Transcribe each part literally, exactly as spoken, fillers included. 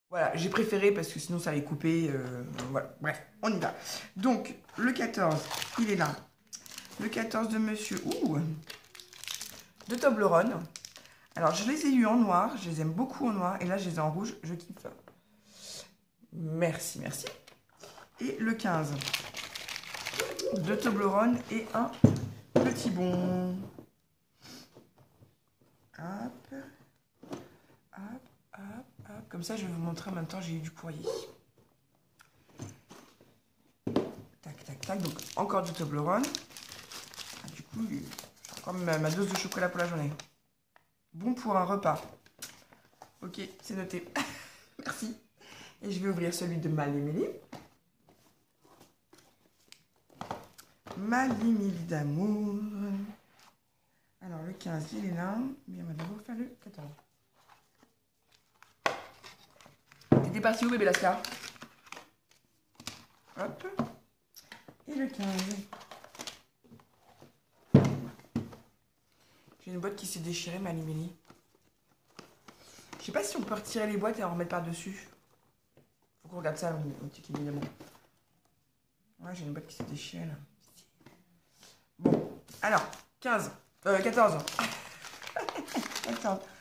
Voilà, j'ai préféré parce que sinon ça allait couper. Euh, voilà, bref, on y va. Donc, le quatorze, il est là. Le quatorze de monsieur, ouh, de Toblerone. Alors, je les ai eus en noir, je les aime beaucoup en noir. Et là, je les ai en rouge, je kiffe. Merci, merci. Et le quinze de Toblerone et un petit bon. Hop, hop, hop, hop. Comme ça, je vais vous montrer en même temps, j'ai eu du courrier. Tac, tac, tac. Donc, encore du Toblerone. Ah, du coup, j'ai encore ma, ma dose de chocolat pour la journée. Bon pour un repas. Ok, c'est noté. Merci. Et je vais ouvrir celui de Malimili. Malimili d'amour. Alors, le quinze, il est là. Mais on va d'abord faire le quatorze. T'étais parti où, bébé Lascar? Hop. Et le quinze. J'ai une boîte qui s'est déchirée, Malimili. Je sais pas si on peut retirer les boîtes et en remettre par-dessus. Faut qu'on regarde ça, mon petit évidemment. Ouais, j'ai une boîte qui s'est déchirée, là. Bon, alors, quinze. Euh, quatorze. quatorze.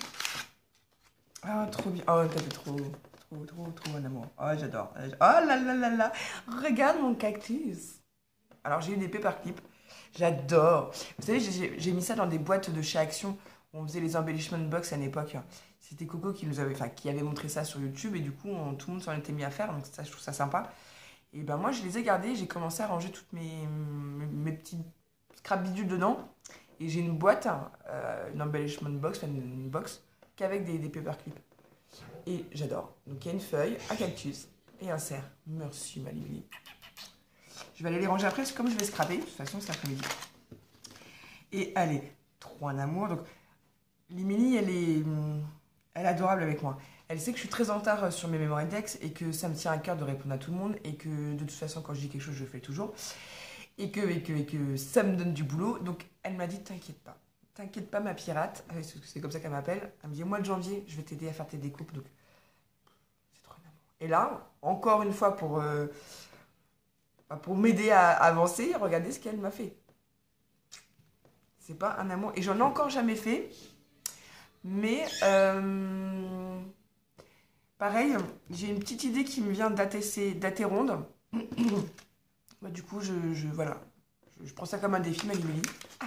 Ah, trop bien. Oh, t'as fait trop, trop, trop, trop un amour. Oh, j'adore. Oh là là là là. Regarde mon cactus. Alors, j'ai eu des paperclips. J'adore. Vous savez, j'ai mis ça dans des boîtes de chez Action. On faisait les embellishment box à l'époque. C'était Coco qui nous avait, enfin, qui avait montré ça sur YouTube. Et du coup, on, tout le monde s'en était mis à faire. Donc, ça, je trouve ça sympa. Et ben, moi, je les ai gardés. J'ai commencé à ranger toutes mes, mes, mes petites scrap bidules dedans. Et j'ai une boîte, euh, une embellishment box, enfin, une, une box, qu'avec des, des paperclips. Et j'adore. Donc, il y a une feuille, un cactus et un cerf. Merci, Malimili. Je vais aller les ranger après, parce que comme je vais scraper, de toute façon, cet après-midi. Et allez, trop un amour. Donc, Limili, elle est, elle est adorable avec moi. Elle sait que je suis très en retard sur mes memory decks et que ça me tient à cœur de répondre à tout le monde et que de toute façon, quand je dis quelque chose, je le fais toujours. Et que, et que, et que ça me donne du boulot. Donc, elle m'a dit, t'inquiète pas. T'inquiète pas, ma pirate. C'est comme ça qu'elle m'appelle. Elle me dit, au mois de janvier, je vais t'aider à faire tes découpes. Donc, c'est trop un amour. Et là, encore une fois, pour... Euh, pour m'aider à avancer, regardez ce qu'elle m'a fait. C'est pas un amour. Et j'en ai encore jamais fait. Mais, euh, pareil, j'ai une petite idée qui me vient d'A T ronde. Bah, du coup, je, je voilà. Je, je prends ça comme un défi, Malimili.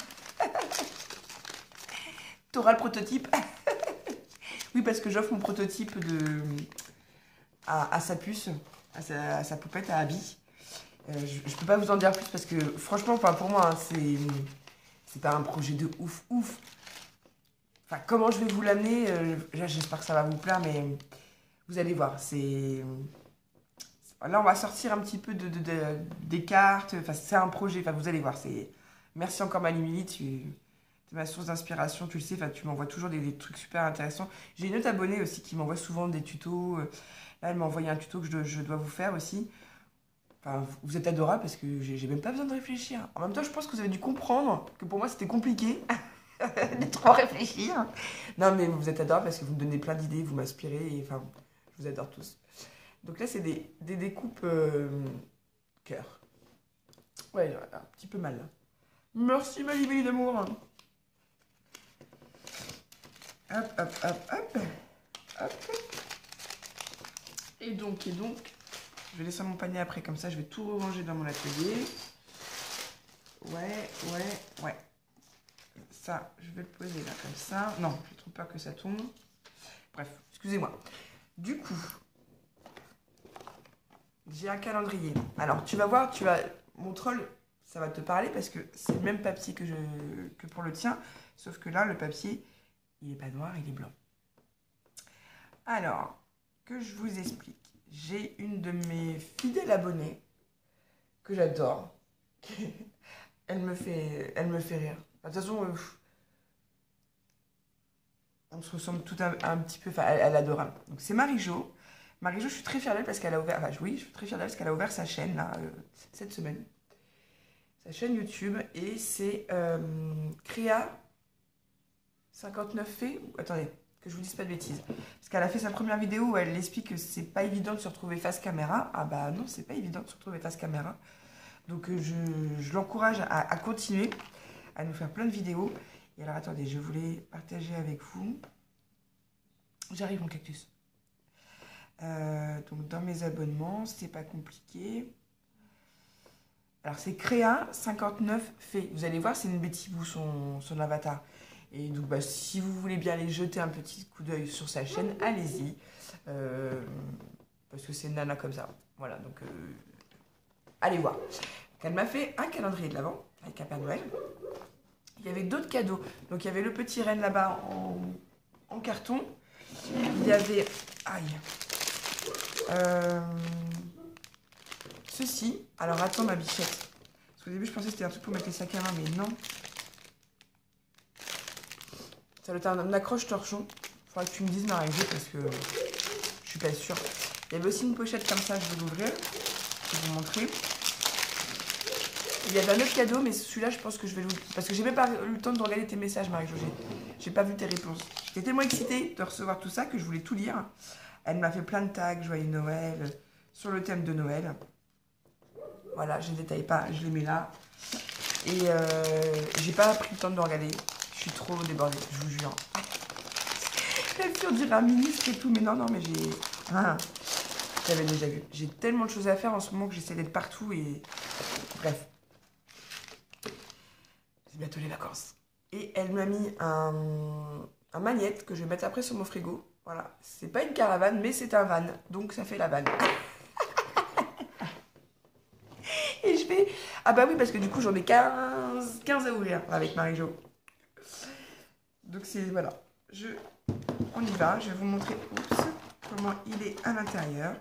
T'auras le prototype. Oui, parce que j'offre mon prototype de, à, à sa puce, à sa, à sa poupette, à Abby. Euh, je, je peux pas vous en dire plus parce que franchement, enfin, pour moi, hein, c'est c'est pas un projet de ouf ouf. Enfin, comment je vais vous l'amener, euh, j'espère que ça va vous plaire, mais vous allez voir. C'est là, on va sortir un petit peu de, de, de des cartes. Enfin, c'est un projet. Enfin, vous allez voir. C'est merci encore Malimili, tu es ma source d'inspiration. Tu le sais. Enfin, tu m'envoies toujours des, des trucs super intéressants. J'ai une autre abonnée aussi qui m'envoie souvent des tutos. Là, elle m'a envoyé un tuto que je, je dois vous faire aussi. Enfin, vous êtes adorable parce que j'ai même pas besoin de réfléchir. En même temps, je pense que vous avez dû comprendre que pour moi, c'était compliqué de trop réfléchir. Non, mais vous êtes adorable parce que vous me donnez plein d'idées, vous m'inspirez. Et enfin, je vous adore tous. Donc là, c'est des, des découpes euh, cœur. Ouais, un petit peu mal. Merci, ma libellule d'amour. Hop, hop, hop, hop. Hop. Et donc, et donc... Je vais laisser mon panier après, comme ça je vais tout ranger dans mon atelier. Ouais, ouais, ouais. Ça, je vais le poser là comme ça. Non, j'ai trop peur que ça tombe. Bref, excusez-moi. Du coup, j'ai un calendrier. Alors, tu vas voir, tu vas... Mon troll, ça va te parler parce que c'est le même papier que, je... que pour le tien. Sauf que là, le papier, il n'est pas noir, il est blanc. Alors, que je vous explique. J'ai une de mes fidèles abonnées que j'adore. elle me fait, elle me fait rire. De toute façon, euh, on se ressemble tout un, un petit peu. Enfin, elle, elle est adorable. Donc c'est Marie-Jo. Marie-Jo, je suis très fière d'elle parce qu'elle a ouvert. Enfin, oui, je suis très fière d'elle parce qu'elle a ouvert sa chaîne là euh, cette semaine. Sa chaîne YouTube et c'est euh, Créa cinquante-neuf Fées. Attendez, que je vous dise pas de bêtises. Parce qu'elle a fait sa première vidéo où elle explique que c'est pas évident de se retrouver face caméra. Ah bah non, c'est pas évident de se retrouver face caméra. Donc euh, je, je l'encourage à, à continuer, à nous faire plein de vidéos. Et alors attendez, je voulais partager avec vous. J'arrive mon cactus. Euh, donc dans mes abonnements, c'est pas compliqué. Alors c'est Créa cinquante-neuf fait. Vous allez voir, c'est une Betty Boo son, son avatar. Et donc bah, si vous voulez bien aller jeter un petit coup d'œil sur sa chaîne, allez-y. Euh, parce que c'est une nana comme ça. Voilà, donc euh, allez voir. Elle m'a fait un calendrier de l'Avent avec un Père Noël. Il y avait d'autres cadeaux. Donc il y avait le petit renne là-bas en, en carton. Il y avait... Aïe. Euh, ceci. Alors attends ma bichette. Parce qu'au début je pensais que c'était un truc pour mettre les sacs à main, mais non. Ça doit être un, un accroche-torchon. Il faudra que tu me dises Marie-Jo parce que je suis pas sûre. Il y avait aussi une pochette comme ça, je vais l'ouvrir. Je vais vous montrer. Il y avait un autre cadeau, mais celui-là, je pense que je vais l'ouvrir. Parce que j'ai même pas eu le temps de regarder tes messages, Marie-Jo. J'ai pas vu tes réponses. J'étais tellement excitée de recevoir tout ça que je voulais tout lire. Elle m'a fait plein de tags, joyeux Noël, sur le thème de Noël. Voilà, je ne détaille pas, je les mets là. Et euh, j'ai pas pris le temps de le regarder. Je suis trop débordée, je vous jure. La fille, on dirait un ministre et tout, mais non, non, mais j'ai... Ah, j'avais déjà vu. J'ai tellement de choses à faire en ce moment que j'essaie d'être partout et... Bref. C'est bientôt les vacances. Et elle m'a mis un, un magnète que je vais mettre après sur mon frigo. Voilà. C'est pas une caravane, mais c'est un van. Donc ça fait la vanne. Et je fais... Ah bah oui, parce que du coup, j'en ai quinze, quinze à ouvrir avec Marie-Jo. Donc c'est... Voilà. Je... On y va. Je vais vous montrer oups, comment il est à l'intérieur.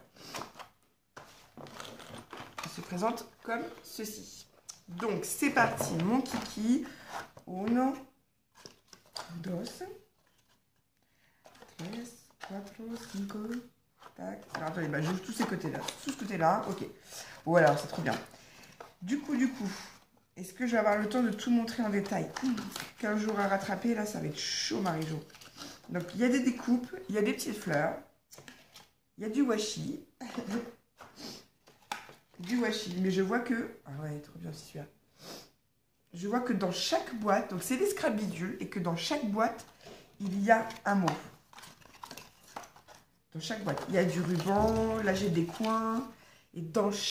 Il se présente comme ceci. Donc c'est parti. Mon kiki. Uno. Dos. Tres. Cuatro. Cinco. Tac. Alors attendez, bah, j'ouvre tous ces côtés-là. Tous ce côté-là. Ok. Bon alors, c'est trop bien. Du coup, du coup, est-ce que je vais avoir le temps de tout montrer en détail? quinze jours à rattraper, là, ça va être chaud, Marie-Jo. Donc, il y a des découpes, il y a des petites fleurs, il y a du washi. du washi, mais je vois que... Ah ouais, trop bien, c'est celui-là. Je vois que dans chaque boîte, donc c'est des scrap bidules, et que dans chaque boîte, il y a un mot. Dans chaque boîte, il y a du ruban, là j'ai des coins, et dans chaque